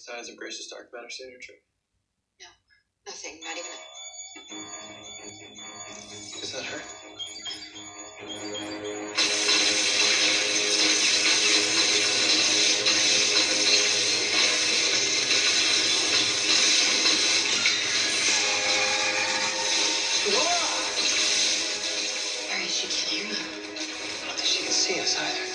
signs of Grace's dark matter signature? No, nothing. Not even Is that her? Worry, she can't hear you. I don't think she can see us either.